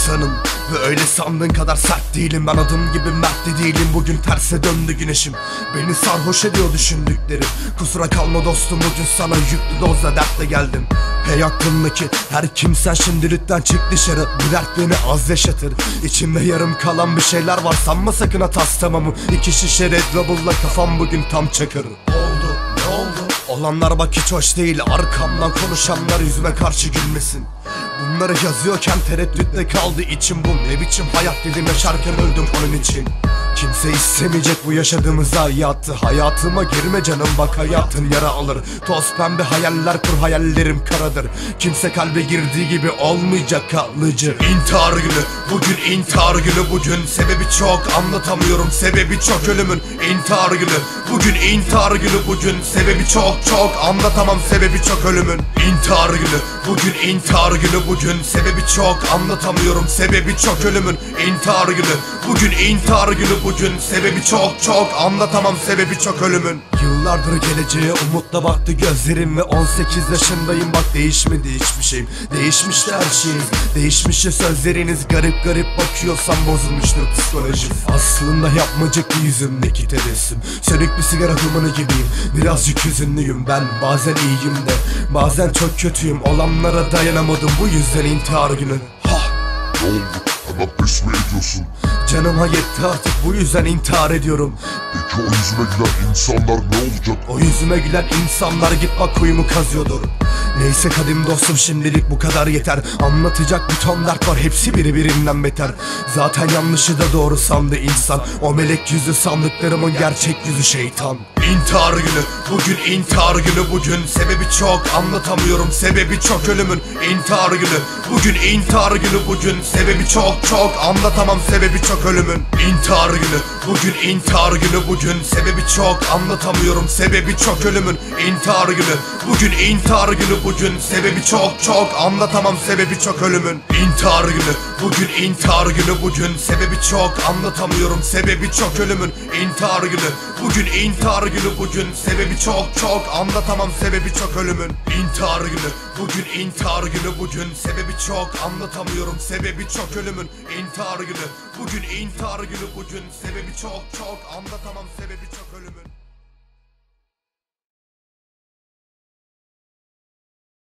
insanım ve öyle sandığın kadar sert değilim. Ben adım gibi mert de değilim. Bugün terse döndü güneşim, beni sarhoş ediyor düşündüklerim. Kusura kalma dostum, bugün sana yüklü dozla dertle geldim. Hey aklımdaki her kimsen şimdi lütfen çık dışarı. Bu dert beni az yaşatır. İçimde yarım kalan bir şeyler var, sanma sakın hatas tamamı. 2 şişe Red Bull'la kafam bugün tam çakır. Oldu ne oldu? Olanlar bak hiç hoş değil. Arkamdan konuşanlar yüzüme karşı gülmesin. Bunları yazıyorken tereddütte kaldı içim. Bu ne biçim hayat dedim, yaşarken öldüm onun için. Kimse istemeyecek bu yaşadığımız hayatı. Hayatıma girme canım, bak hayatın yara alır. Toz pembe hayaller kur, hayallerim karadır. Kimse kalbe girdiği gibi olmayacak kalıcı. İntihar günü bugün, intihar günü bugün. Sebebi çok anlatamıyorum, sebebi çok ölümün. İntihar günü bugün, intihar günü bugün. Sebebi çok anlatamam, sebebi çok ölümün. İntihar günü bugün, intihar günü bugün. Sebebi çok anlatamıyorum, sebebi çok ölümün. İntihar günü bugün, intihar günü bugün. Sebebi çok anlatamam, sebebi çok ölümün. Yıllardır geleceğe umutla baktı gözlerim ve 18 yaşındayım, bak değişmedi hiçbir şeyim. Değişmişti her şeyiniz, değişmişti sözleriniz. Garip bakıyorsam bozulmuştur psikolojim. Aslında yapmacık bir yüzümdeki tebessüm. Sönük bir sigara dumanı gibiyim, birazcık hüzünlüyüm ben. Bazen iyiyim de bazen çok kötüyüm. Olanlara dayanamadım, bu yüzden intihar günü. Ne oldu? Hemen pes mi ediyorsun? Canıma yetti artık, bu yüzden intihar ediyorum. Peki o yüzüme gülen insanlar ne olacak? O yüzüme gülen insanlar git bak kuyumu kazıyordur. Neyse kadim dostum, şimdilik bu kadar yeter. Anlatacak bir ton dert var, hepsi birbirinden beter. Zaten yanlışı da doğru sandı insan. O melek yüzü sandıklarımın gerçek yüzü şeytan. İntihar günü bugün, intihar günü bugün. Sebebi çok anlatamıyorum, sebebi çok ölümün. İntihar günü bugün, intihar günü bugün. Sebebi çok anlatamam, sebebi çok ölümün. İntihar günü bugün, intihar günü bugün. Sebebi çok anlatamıyorum, sebebi çok ölümün. İntihar günü bugün, intihar günü bugün. Sebebi çok anlatamam, sebebi çok ölümün. İntihar günü bugün, intihar günü bugün. Sebebi çok anlatamıyorum, sebebi çok ölümün. İntihar günü bugün, intihar günü bugün. Sebebi çok anlatamam, sebebi çok ölümün. İntihar günü bugün, intihar günü bugün. Sebebi çok anlatamıyorum, sebebi çok ölümün. İntihar günü bugün, intihar günü bugün. Sebebi çok anlatamam, sebebi çok ölümün.